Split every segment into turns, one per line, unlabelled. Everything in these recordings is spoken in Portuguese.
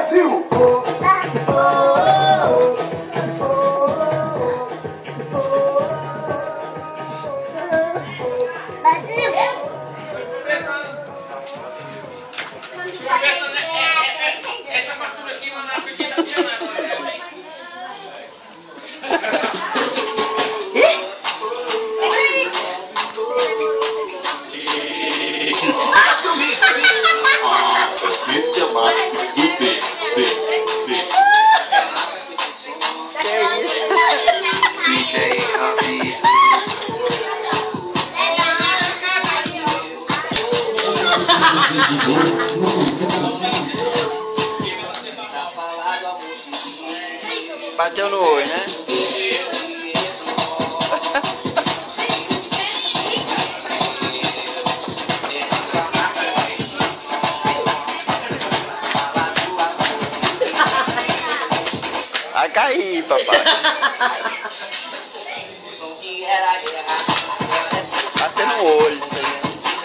Brasil!
Bateu no olho, né? Vai cair, papai. Bateu no olho isso aí.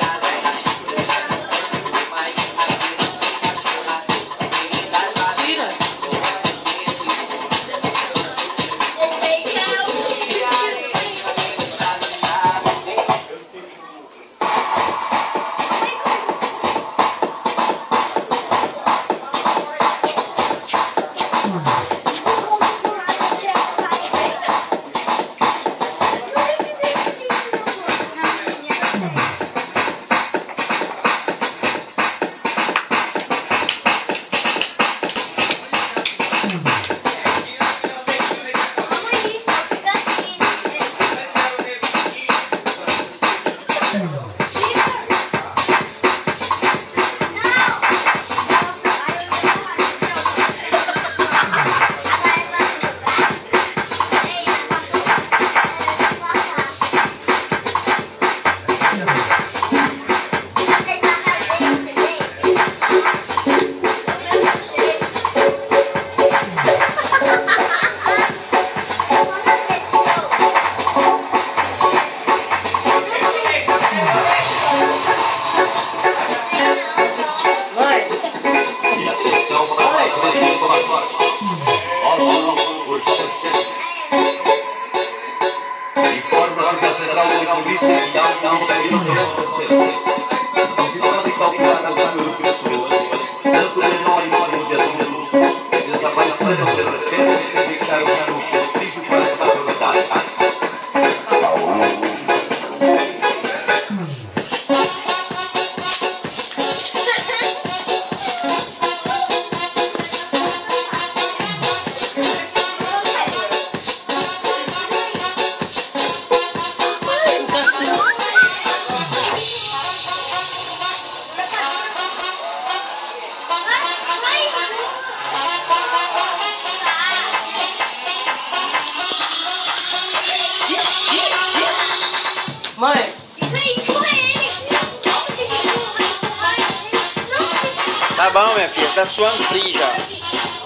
Informa-se que a Central de Polícia não conseguiu ser visitando e calculando o número de pessoas, tanto menores como de adultos, que desapareceram de repente e deixaram o triste para essa propriedade.
Mãe!
Tá bom, minha filha, tá suando frio já.